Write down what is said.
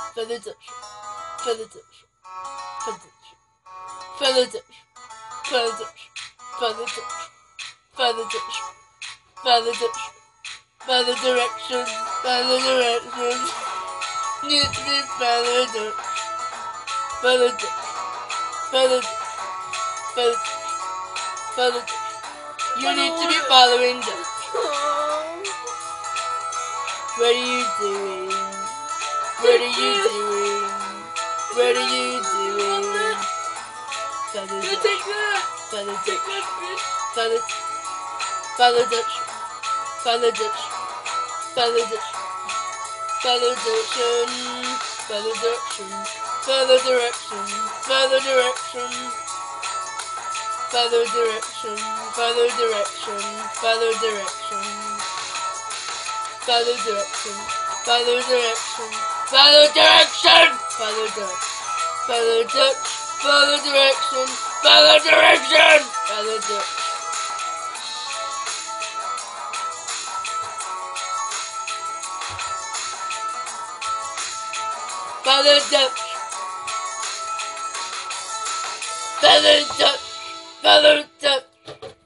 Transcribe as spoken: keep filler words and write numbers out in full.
feather touch, feather touch, feather touch, feather touch, feather touch, feather touch, feather touch, feather touch, feather direction, feather direction, neatly feather touch, feather touch, feather touch, feather touch, feather touch. You need to be following them. What are you doing? What are you doing? What are you doing? Feather touch, feather touch, feather touch, feather touch, feather touch, feather touch, feather direction, feather direction, feather direction, feather direction, feather direction, feather direction, feather direction, feather direction, feather direction, feather direction, feather touch, feather touch, feather direction, feather direction, feather touch. Feather touch, feather touch, feather touch.